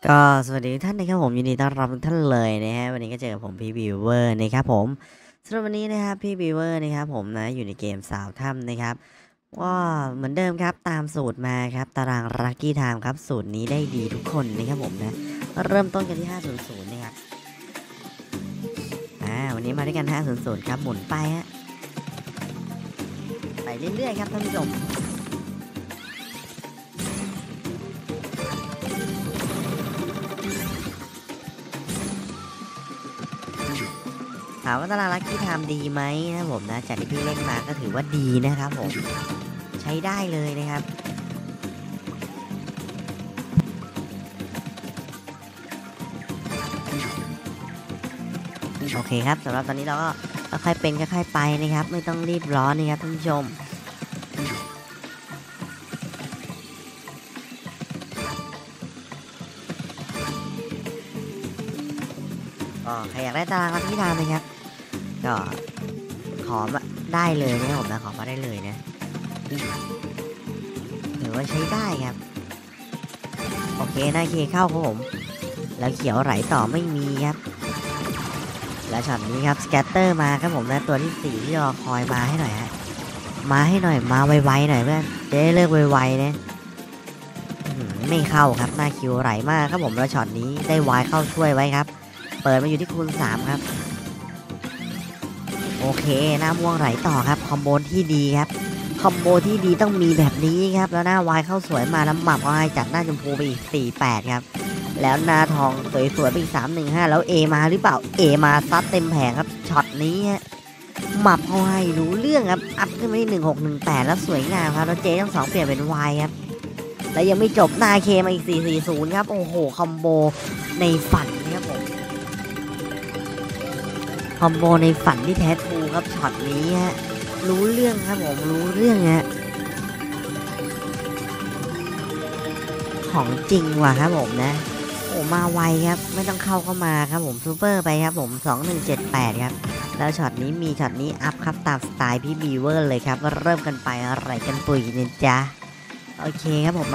ก็สวัสดีท่านนะครับผมยินดีต้อนรับทุกท่านเลยนะฮะวันนี้ก็เจอกับผมพี่บิวเวอร์นะครับผมสำหรับวันนี้นะครับพี่บิวเวอร์นะครับผมนะอยู่ในเกมสาวถ้ำนะครับก็เหมือนเดิมครับตามสูตรมาครับตารางลัคกี้ไทม์ครับสูตรนี้ได้ดีทุกคนนะครับผมนะเริ่มต้นกันที่500นะครับวันนี้มาด้วยกัน500ครับหมุนไปฮะไปเรื่อยๆครับท่านผู้ชมถามว่าตารางลัคกี้ไทม์ดีไหมนะผมนะจากที่พี่เล่นมาก็ถือว่าดีนะครับผมใช้ได้เลยนะครับโอเคครับสำหรับตอนนี้เราก็ค่อยๆเป็นค่อยๆไปนะครับไม่ต้องรีบร้อนนะครับท่านผู้ชมก็ใครอยากได้ตารางลัคกี้ไทม์นะครับก็ขอมาได้เลยนะครับผมนะขอมาได้เลยนะถือว่าใช้ได้ครับโอเคนะเคเข้าครับผมแล้วเขียวไหลต่อไม่มีครับแล้วช็อตนี้ครับสแกตเตอร์มาครับผมนะตัวที่4ที่รอคอยมาให้หน่อยฮะมาให้หน่อยมาไวๆหน่อยเพื่อนจะได้เลิกไวๆนะไม่เข้าครับหน้าคิวไหลมากครับผมแล้วช็อตนี้ได้วายเข้าช่วยไว้ครับเปิดมาอยู่ที่คูณ3ครับโอเคหน้าม่วงไหลต่อครับคอมโบที่ดีครับคอมโบที่ดีต้องมีแบบนี้ครับแล้วหน้าวายเข้าสวยมาน้ำหมักก็ให้จัดหน้าชมพูไปอีก48ครับแล้วหน้าทองสวยๆไปอีก315แล้วเอมาหรือเปล่าเอมาซัดเต็มแผงครับช็อตนี้ฮะหมับเขาให้รู้เรื่องครับอัพขึ้นมาที่1618แล้วสวยงามครับแล้วเจทั้ง2เปลี่ยนเป็นวายครับแล้วยังไม่จบหน้าเคมาอีก440ครับโอ้โหคอมโบในฝันนะครับผมคอมโบในฝันที่แท้ทรูครับช็อตนี้ฮะรู้เรื่องครับผมรู้เรื่องฮะของจริงว่ะครับผมนะโอ้มาไวครับไม่ต้องเข้ามาครับผมซูเปอร์ไปครับผม2178ครับแล้วช็อตนี้มีช็อตนี้อัพครับตามสไตล์พี่บีเวอร์เลยครับเริ่มกันไปอะไรกันปุ๋ยนะจ๊ะโอเคครับผม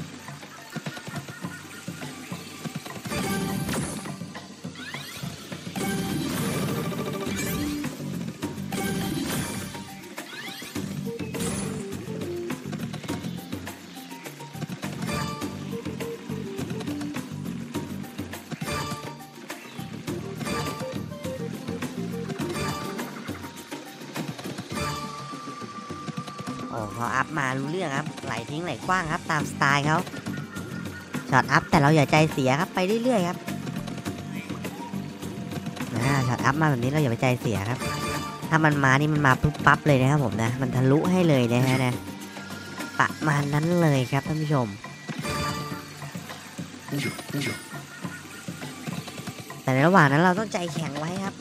โอ้พออัพมารู้เรื่องครับไหลทิ้งไหลกว้างครับตามสไตล์เขาช็อตอัพแต่เราอย่าใจเสียครับไปเรื่อยๆครับช็อตอัพมาแบบนี้เราอย่าไปใจเสียครับถ้ามันมานี่มันมาปุ๊บปั๊บเลยนะครับผมนะมันทะลุให้เลยนะฮะนะประมาณนั้นเลยครับท่านผู้ชมแต่ในระหว่างนั้นเราต้องใจแข็งไว้ครับ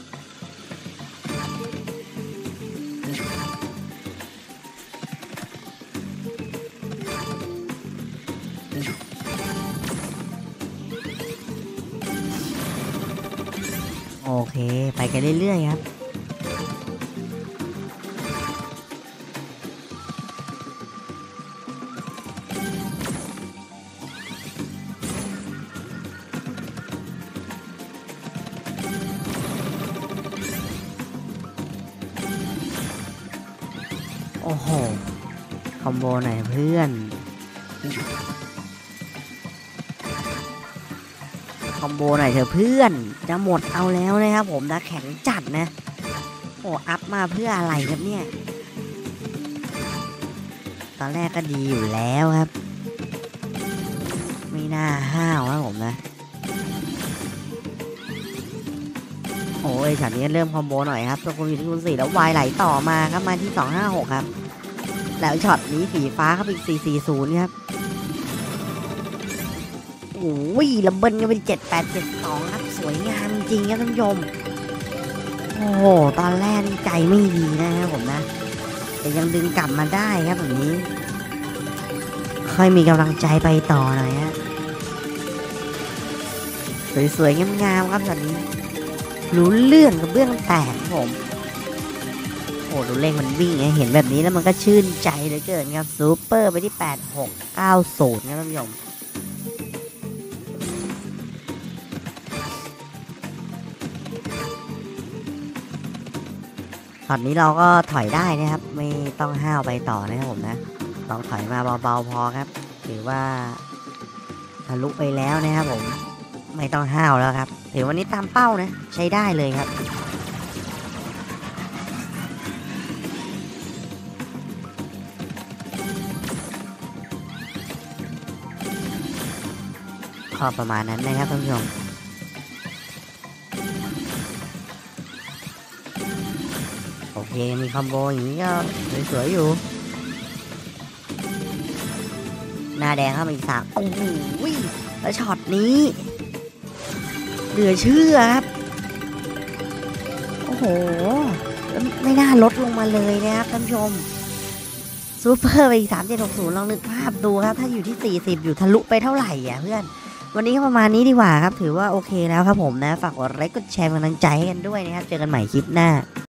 โอเคไปกันเรื่อยๆครับโอ้โหคอมโบไหนเพื่อนคอมโบไหนเถอะเพื่อนจะหมดเอาแล้วนะครับผมนะแข็งจัดนะโอ้อัพมาเพื่ออะไรครับเนี่ยตอนแรกก็ดีอยู่แล้วครับไม่น่าห้าวครับผมนะโอ้ยช็อตนี้เริ่มคอมโบหน่อยครับตัวคูณอยู่ที่คูณ4แล้ววายไหลต่อมาครับมาที่256ครับแล้วช็อตนี้สีฟ้าครับอีก440ครับโอ้ยระเบิดกันเป็น7872ครับสวยงามจริงครับท่านผู้ชมโอ้โหตอนแรกนี่ใจไม่ดีนะครับผมนะแต่ยังดึงกลับมาได้ครับแบบนี้ค่อยมีกำลังใจไปต่อหน่อยฮะสวยๆงามๆครับช็อตนี้รู้เรื่องกับเบื้องแตกครับผมโอ้ดูเลขมันวิ่งไงเห็นแบบนี้แล้วมันก็ชื่นใจเหลือเกินครับซูเปอร์ไปที่8690ครับท่านผู้ชมช็อตนี้เราก็ถอยได้นะครับไม่ต้องห้าวไปต่อนะครับผมนะลองถอยมาเบาๆพอครับถือว่าทะลุไปแล้วนะครับผมไม่ต้องห้าวแล้วครับถือวันนี้ตามเป้านะใช้ได้เลยครับข้อประมาณนั้นนะครับท่านผู้ชมโอเคมีคอมโบอย่างนี้ก็สวยๆอยู่หน้าแดงเข้ามาอีก3โอ้โหแล้วช็อตนี้เหลือเชื่อครับโอ้โหไม่น่าลดลงมาเลยนะครับท่านผู้ชมซูเปอร์ไปอีก3760ลองนึกภาพดูครับถ้าอยู่ที่40อยู่ทะลุไปเท่าไหร่อ่ะเพื่อนวันนี้ก็ประมาณนี้ดีกว่าครับถือว่าโอเคแล้วครับผมนะฝากกดไลค์กดแชร์กำลังใจให้กันด้วยนะครับเจอกันใหม่คลิปหน้า